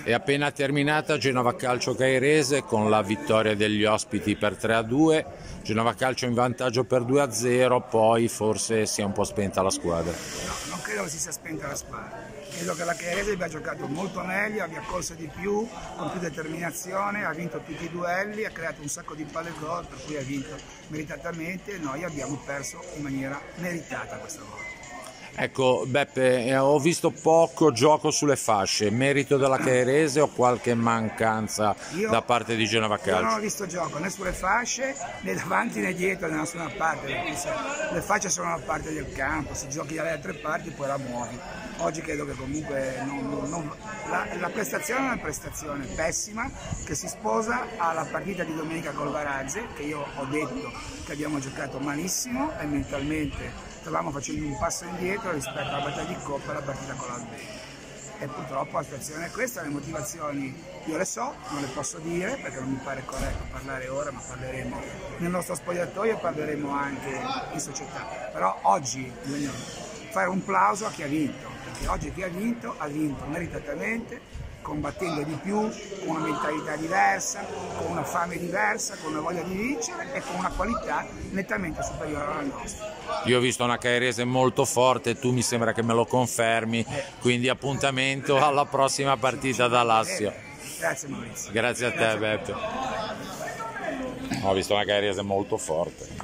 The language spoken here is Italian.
È appena terminata Genova Calcio Cairese con la vittoria degli ospiti per 3-2, Genova Calcio in vantaggio per 2-0, poi forse si è un po' spenta la squadra. No, non credo che si sia spenta la squadra, credo che la Cairese abbia giocato molto meglio, abbia corso di più, con più determinazione, ha vinto tutti i duelli, ha creato un sacco di palle gol, per cui ha vinto meritatamente e noi abbiamo perso in maniera meritata questa volta. Ecco Beppe, ho visto poco gioco sulle fasce, merito della Cairese o qualche mancanza da parte di Genova Calcio? Io non ho visto gioco né sulle fasce né davanti né dietro né da nessuna parte, le fasce sono una parte del campo, se giochi dalle altre parti poi la muovi. Oggi credo che comunque la prestazione è una prestazione pessima che si sposa alla partita di domenica col Varazze, che io ho detto che abbiamo giocato malissimo e mentalmente stavamo facendo un passo indietro rispetto alla battaglia di Coppa e alla partita con l'Albania. E purtroppo la situazione è questa, le motivazioni io le so, non le posso dire perché non mi pare corretto parlare ora, ma parleremo nel nostro spogliatoio e parleremo anche in società. Però oggi bisogna fare un plauso a chi ha vinto, perché oggi chi ha vinto meritatamente, combattendo di più, con una mentalità diversa, con una fame diversa, con una voglia di vincere e con una qualità nettamente superiore alla nostra. Io ho visto una Cairese molto forte, tu mi sembra che me lo confermi, quindi appuntamento alla prossima partita da Lazio. Grazie Maurizio. Grazie a te Beppe. Ho visto una Cairese molto forte.